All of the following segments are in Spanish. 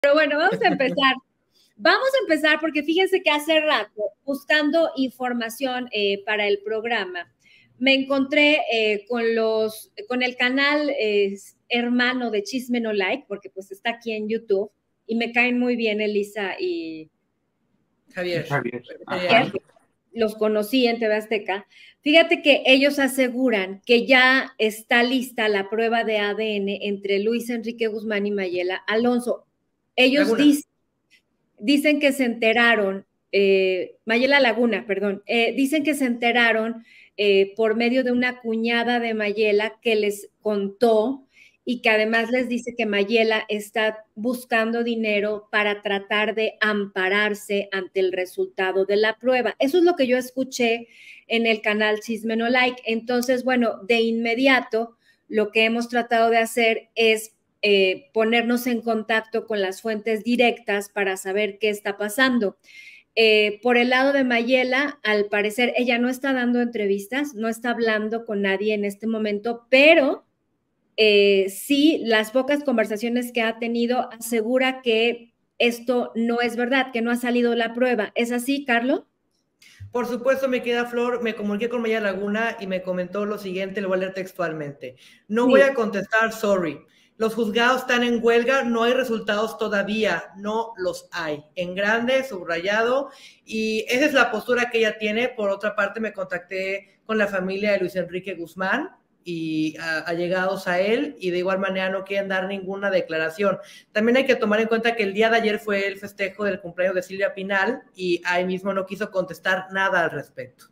Pero bueno, vamos a empezar. Vamos a empezar porque fíjense que hace rato, buscando información para el programa, me encontré con el canal hermano de Chisme No Like, porque pues está aquí en YouTube, y me caen muy bien Elisa y Javier. Los conocí en TV Azteca. Fíjate que ellos aseguran que ya está lista la prueba de ADN entre Luis Enrique Guzmán y Mayela Alonso. Ellos dicen que se enteraron, Mayela Laguna, perdón, dicen que se enteraron por medio de una cuñada de Mayela que les contó y que además les dice que Mayela está buscando dinero para tratar de ampararse ante el resultado de la prueba. Eso es lo que yo escuché en el canal Chisme No Like. Entonces, bueno, de inmediato lo que hemos tratado de hacer es ponernos en contacto con las fuentes directas para saber qué está pasando. Por el lado de Mayela, al parecer ella no está dando entrevistas, no está hablando con nadie en este momento, pero sí, las pocas conversaciones que ha tenido asegura que esto no es verdad, que no ha salido la prueba. ¿Es así, Carlos? Por supuesto, mi querida Flor, me comuniqué con Mayela Laguna y me comentó lo siguiente, lo voy a leer textualmente. No voy a contestar, sorry. Los juzgados están en huelga, no hay resultados todavía, no los hay. En grande, subrayado, y esa es la postura que ella tiene. Por otra parte, me contacté con la familia de Luis Enrique Guzmán y allegados a él, y de igual manera no quieren dar ninguna declaración. También hay que tomar en cuenta que el día de ayer fue el festejo del cumpleaños de Silvia Pinal y ahí mismo no quiso contestar nada al respecto.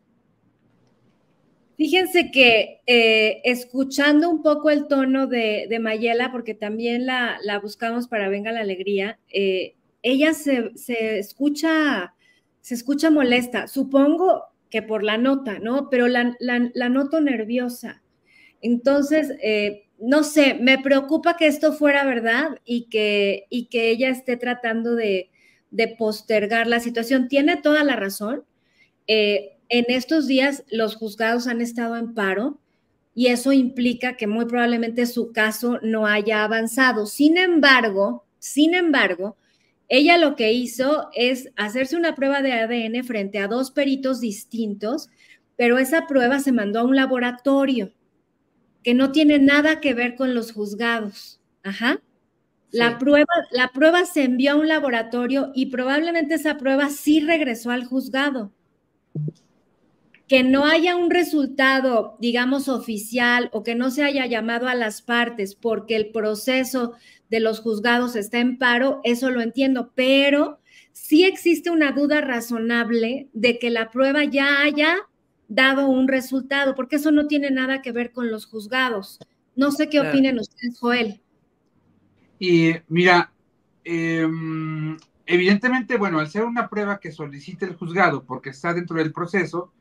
Fíjense que escuchando un poco el tono de Mayela, porque también la buscamos para Venga la Alegría, ella se escucha molesta, supongo que por la nota, ¿no? Pero la noto nerviosa. Entonces, no sé, me preocupa que esto fuera verdad y que ella esté tratando de postergar la situación. Tiene toda la razón. En estos días los juzgados han estado en paro y eso implica que muy probablemente su caso no haya avanzado. Sin embargo, ella lo que hizo es hacerse una prueba de ADN frente a dos peritos distintos, pero esa prueba se mandó a un laboratorio que no tiene nada que ver con los juzgados. Ajá. Sí. La prueba se envió a un laboratorio y probablemente esa prueba sí regresó al juzgado. Que no haya un resultado, digamos, oficial o que no se haya llamado a las partes porque el proceso de los juzgados está en paro, eso lo entiendo, pero sí existe una duda razonable de que la prueba ya haya dado un resultado, porque eso no tiene nada que ver con los juzgados. No sé qué opinen ustedes, Joel. Y mira, evidentemente, bueno, al ser una prueba que solicita el juzgado porque está dentro del proceso,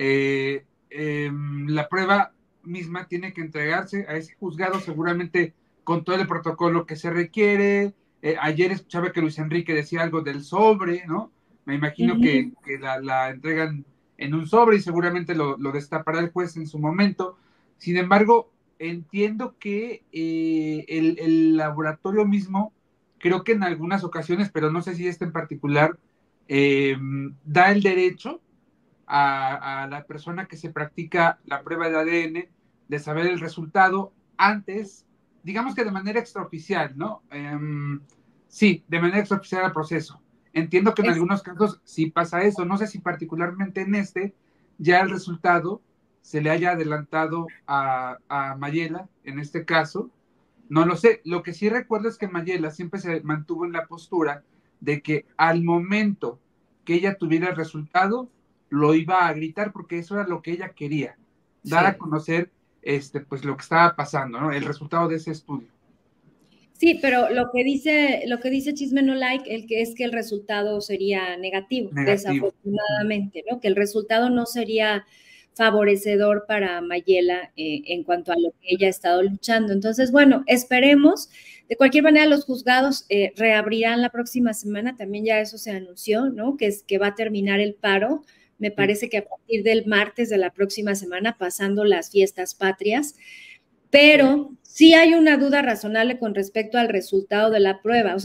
la prueba misma tiene que entregarse a ese juzgado seguramente con todo el protocolo que se requiere. Ayer escuchaba que Luis Enrique decía algo del sobre, ¿no? Me imagino que la entregan en un sobre y seguramente lo destapará el juez en su momento. Sin embargo, entiendo que el laboratorio mismo, creo que en algunas ocasiones, pero no sé si este en particular, da el derecho a la persona que se practica la prueba de ADN de saber el resultado antes, digamos que de manera extraoficial, ¿no? Sí, de manera extraoficial al proceso. Entiendo que en algunos casos sí pasa eso. No sé si particularmente en este ya el resultado se le haya adelantado a Mayela, en este caso. No lo sé. Lo que sí recuerdo es que Mayela siempre se mantuvo en la postura de que al momento que ella tuviera el resultado, lo iba a gritar porque eso era lo que ella quería, dar a conocer pues lo que estaba pasando, ¿no? El resultado de ese estudio. Sí, pero lo que dice Chisme No Like es que el resultado sería negativo, desafortunadamente, ¿no? Que el resultado no sería favorecedor para Mayela en cuanto a lo que ella ha estado luchando. Entonces, bueno, esperemos. De cualquier manera, los juzgados reabrirán la próxima semana, también ya eso se anunció, ¿no? Que va a terminar el paro, me parece que a partir del martes de la próxima semana, pasando las fiestas patrias, pero sí hay una duda razonable con respecto al resultado de la prueba. O sea,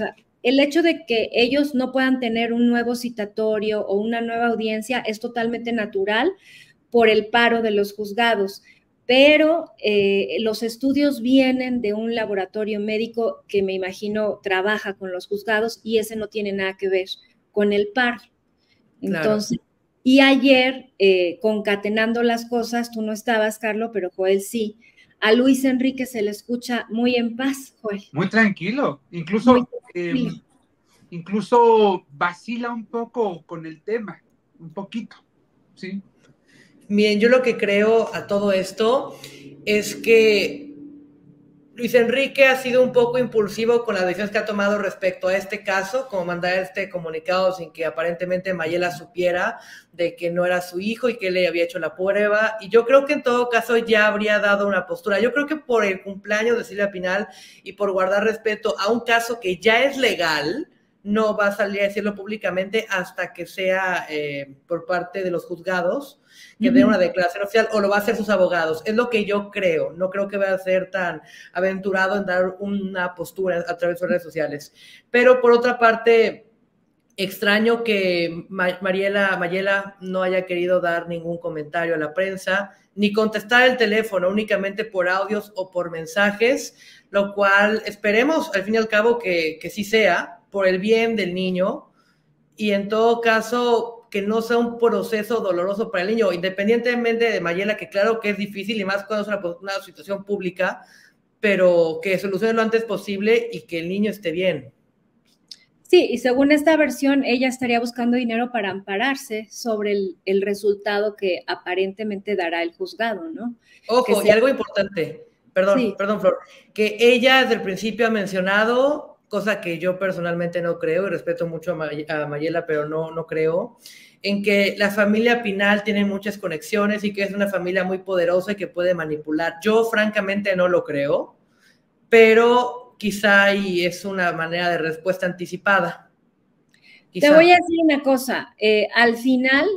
el hecho de que ellos no puedan tener un nuevo citatorio o una nueva audiencia es totalmente natural por el paro de los juzgados, pero los estudios vienen de un laboratorio médico que me imagino trabaja con los juzgados y ese no tiene nada que ver con el paro. Entonces, claro. Y ayer, concatenando las cosas, tú no estabas, Carlos, pero Joel sí, a Luis Enrique se le escucha muy en paz, Joel. Muy tranquilo, incluso, incluso vacila un poco con el tema, un poquito, ¿sí? Bien, yo lo que creo a todo esto es que Luis Enrique ha sido un poco impulsivo con las decisiones que ha tomado respecto a este caso, como mandar este comunicado sin que aparentemente Mayela supiera de que no era su hijo y que él le había hecho la prueba. Y yo creo que en todo caso ya habría dado una postura. Yo creo que por el cumpleaños de Silvia Pinal y por guardar respeto a un caso que ya es legal, no va a salir a decirlo públicamente hasta que sea por parte de los juzgados que den una declaración oficial, o lo va a hacer sus abogados. Es lo que yo creo. No creo que vaya a ser tan aventurado en dar una postura a través de redes sociales. Pero por otra parte, extraño que Mayela no haya querido dar ningún comentario a la prensa, ni contestar el teléfono, únicamente por audios o por mensajes, lo cual esperemos al fin y al cabo que sí sea por el bien del niño, y en todo caso que no sea un proceso doloroso para el niño, independientemente de Mayela, que claro que es difícil y más cuando es una situación pública, pero que solucione lo antes posible y que el niño esté bien. Sí, y según esta versión, ella estaría buscando dinero para ampararse sobre el resultado que aparentemente dará el juzgado, ¿no? Ojo, y algo importante, perdón, Flor, que ella desde el principio ha mencionado, cosa que yo personalmente no creo, y respeto mucho a Mayela, pero no creo, en que la familia Pinal tiene muchas conexiones y que es una familia muy poderosa y que puede manipular. Yo francamente no lo creo, pero quizá y es una manera de respuesta anticipada. Quizá. Te voy a decir una cosa, al final,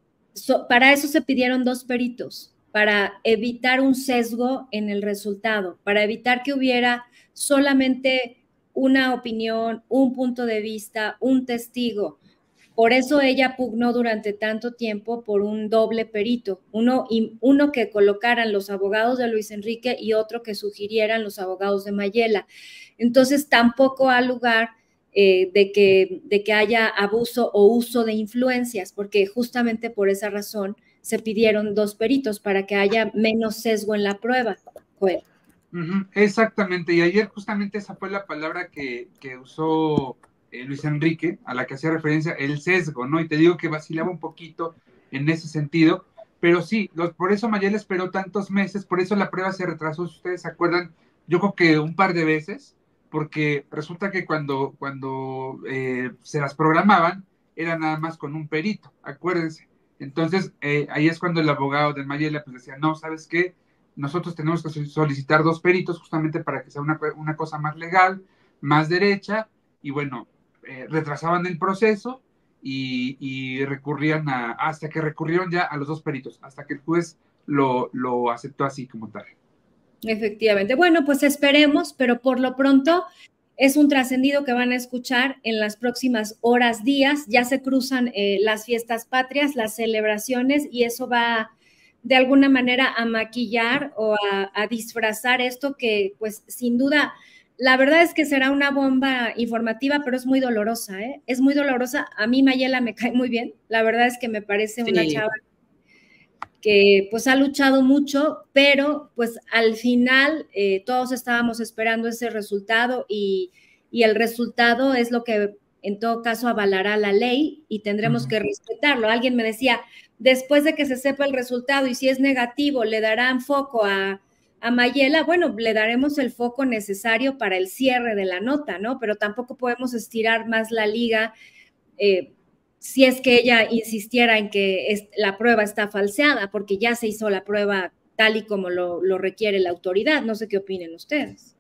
para eso se pidieron 2 peritos, para evitar un sesgo en el resultado, para evitar que hubiera solamente una opinión, un punto de vista, un testigo. Por eso ella pugnó durante tanto tiempo por un doble perito, uno que colocaran los abogados de Luis Enrique y otro que sugirieran los abogados de Mayela. Entonces tampoco ha lugar de que haya abuso o uso de influencias, porque justamente por esa razón se pidieron 2 peritos para que haya menos sesgo en la prueba. Joel. Exactamente, y ayer justamente esa fue la palabra que usó Luis Enrique, a la que hacía referencia, el sesgo, ¿no? Y te digo que vacilaba un poquito en ese sentido, pero sí, por eso Mayela esperó tantos meses, por eso la prueba se retrasó, si ustedes se acuerdan, yo creo que un par de veces, porque resulta que cuando se las programaban, era nada más con un perito, acuérdense. Entonces, ahí es cuando el abogado de Mayela pues decía, no, ¿sabes qué? Nosotros tenemos que solicitar 2 peritos justamente para que sea una cosa más legal, más derecha, y bueno, retrasaban el proceso y recurrían hasta que recurrieron ya a los 2 peritos, hasta que el juez lo aceptó así como tal. Efectivamente. Bueno, pues esperemos, pero por lo pronto es un trascendido que van a escuchar en las próximas horas, días. Ya se cruzan las fiestas patrias, las celebraciones, y eso va de alguna manera a maquillar o a disfrazar esto que, pues, sin duda, la verdad es que será una bomba informativa, pero es muy dolorosa, ¿eh? Es muy dolorosa. A mí Mayela me cae muy bien. La verdad es que me parece una chava que pues ha luchado mucho, pero pues al final todos estábamos esperando ese resultado y el resultado es lo que en todo caso avalará la ley y tendremos que respetarlo. Alguien me decía, después de que se sepa el resultado y si es negativo, le darán foco a Mayela. Bueno, le daremos el foco necesario para el cierre de la nota, ¿no? Pero tampoco podemos estirar más la liga si es que ella insistiera en que la prueba está falseada, porque ya se hizo la prueba tal y como lo requiere la autoridad. No sé qué opinen ustedes.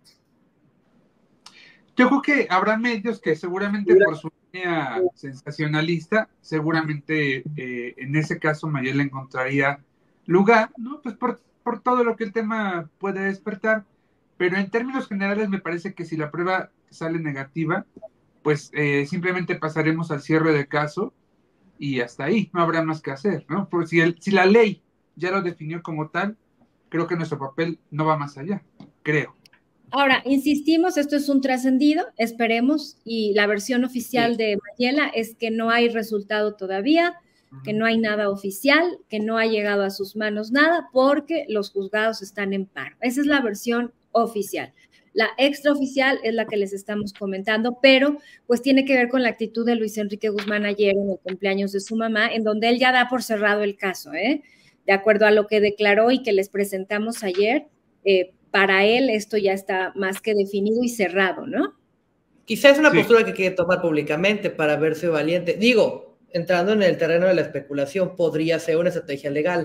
Yo creo que habrá medios que seguramente por su línea sensacionalista, seguramente en ese caso Mayela encontraría lugar, ¿no? Pues por todo lo que el tema puede despertar, pero en términos generales me parece que si la prueba sale negativa, pues simplemente pasaremos al cierre del caso y hasta ahí, no habrá más que hacer, ¿no? Porque si la ley ya lo definió como tal, creo que nuestro papel no va más allá, creo. Ahora, insistimos, esto es un trascendido, esperemos, y la versión oficial de Mayela es que no hay resultado todavía, que no hay nada oficial, que no ha llegado a sus manos nada, porque los juzgados están en paro. Esa es la versión oficial. La extraoficial es la que les estamos comentando, pero pues tiene que ver con la actitud de Luis Enrique Guzmán ayer en el cumpleaños de su mamá, en donde él ya da por cerrado el caso, de acuerdo a lo que declaró y que les presentamos ayer. Para él esto ya está más que definido y cerrado, ¿no? Quizás es una postura que quiere tomar públicamente para verse valiente. Digo, entrando en el terreno de la especulación, podría ser una estrategia legal.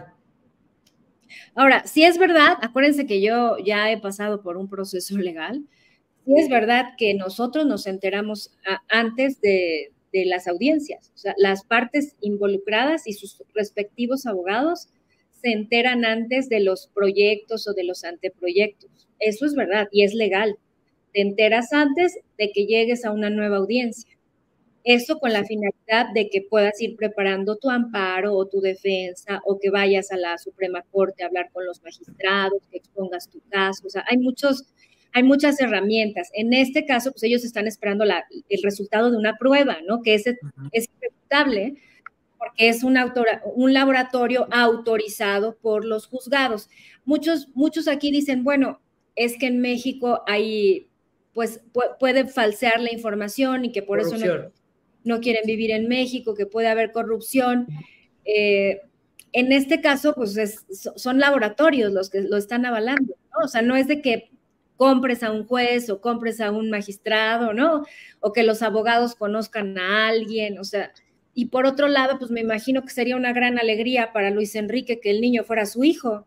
Ahora, si es verdad, acuérdense que yo ya he pasado por un proceso legal, si es verdad que nosotros nos enteramos antes de las audiencias, o sea, las partes involucradas y sus respectivos abogados se enteran antes de los proyectos o de los anteproyectos. Eso es verdad y es legal. Te enteras antes de que llegues a una nueva audiencia. Eso con la finalidad de que puedas ir preparando tu amparo o tu defensa o que vayas a la Suprema Corte a hablar con los magistrados, que expongas tu caso. O sea, hay muchas herramientas. En este caso, pues ellos están esperando el resultado de una prueba, ¿no? Que es ejecutable porque es un laboratorio autorizado por los juzgados. Muchos aquí dicen, bueno, es que en México hay, pues pueden falsear la información y que por eso no quieren vivir en México, que puede haber corrupción. En este caso, pues son laboratorios los que lo están avalando, ¿no? O sea, no es de que compres a un juez o compres a un magistrado, ¿no? O que los abogados conozcan a alguien, o sea, y por otro lado, pues me imagino que sería una gran alegría para Luis Enrique que el niño fuera su hijo.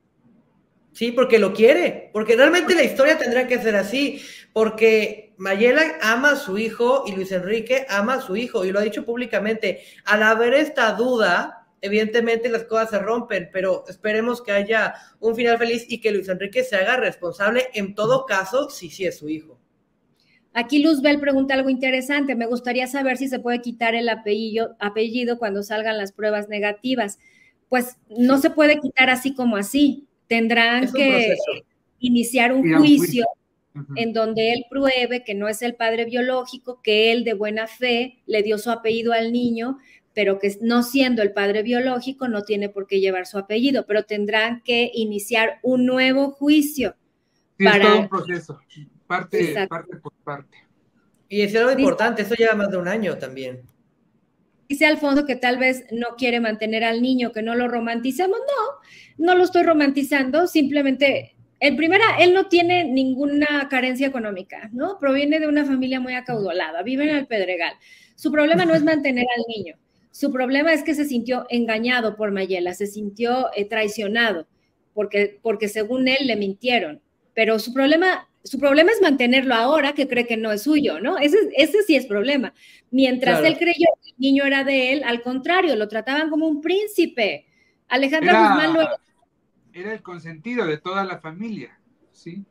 Sí, porque lo quiere, porque realmente la historia tendrá que ser así, porque Mayela ama a su hijo y Luis Enrique ama a su hijo, y lo ha dicho públicamente. Al haber esta duda, evidentemente las cosas se rompen, pero esperemos que haya un final feliz y que Luis Enrique se haga responsable en todo caso, si sí es su hijo. Aquí Luzbel pregunta algo interesante. Me gustaría saber si se puede quitar el apellido cuando salgan las pruebas negativas. Pues no se puede quitar así como así. Tendrán que iniciar un juicio en donde él pruebe que no es el padre biológico, que él de buena fe le dio su apellido al niño, pero que no siendo el padre biológico no tiene por qué llevar su apellido, pero tendrán que iniciar un nuevo juicio. Sí, es todo un proceso. Parte por parte. Y es algo importante, eso lleva más de un año también. Dice Alfonso que tal vez no quiere mantener al niño, que no lo romanticemos. No lo estoy romantizando, simplemente, él no tiene ninguna carencia económica, ¿no? Proviene de una familia muy acaudalada, vive en el Pedregal. Su problema no es mantener al niño, su problema es que se sintió engañado por Mayela, se sintió traicionado, porque según él le mintieron, pero su problema es mantenerlo ahora, que cree que no es suyo, ¿no? Ese sí es problema. Mientras él creyó que el niño era de él, al contrario, lo trataban como un príncipe. Alejandra Guzmán era el consentido de toda la familia, ¿sí?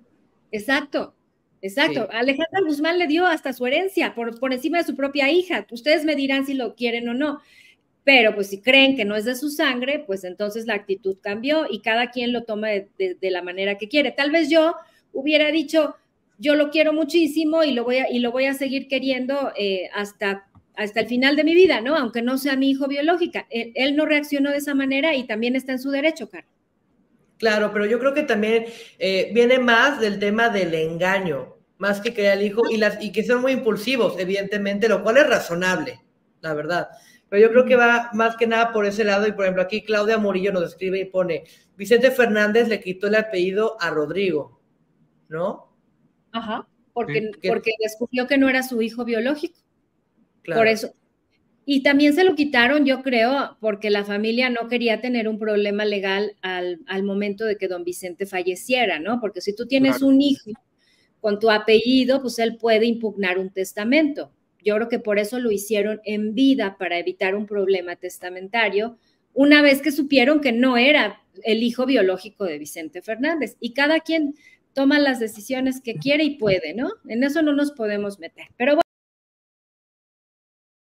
Exacto. Sí. Alejandra Guzmán le dio hasta su herencia por encima de su propia hija. Ustedes me dirán si lo quieren o no. Pero pues si creen que no es de su sangre, pues entonces la actitud cambió y cada quien lo toma de la manera que quiere. Tal vez yo hubiera dicho, yo lo quiero muchísimo y lo voy a seguir queriendo hasta el final de mi vida, ¿no? Aunque no sea mi hijo biológica. Él no reaccionó de esa manera y también está en su derecho, Carla. Claro, pero yo creo que también viene más del tema del engaño, más que querer al hijo y que son muy impulsivos, evidentemente, lo cual es razonable, la verdad. Pero yo creo que va más que nada por ese lado. Y por ejemplo, aquí Claudia Murillo nos escribe y pone, Vicente Fernández le quitó el apellido a Rodrigo, ¿no? Ajá, porque descubrió que no era su hijo biológico. Claro. Por eso. Y también se lo quitaron, yo creo, porque la familia no quería tener un problema legal al momento de que don Vicente falleciera, ¿no? Porque si tú tienes un hijo con tu apellido, pues él puede impugnar un testamento. Yo creo que por eso lo hicieron en vida, para evitar un problema testamentario, una vez que supieron que no era el hijo biológico de Vicente Fernández. Y cada quien toma las decisiones que quiere y puede, ¿no? En eso no nos podemos meter. Pero bueno.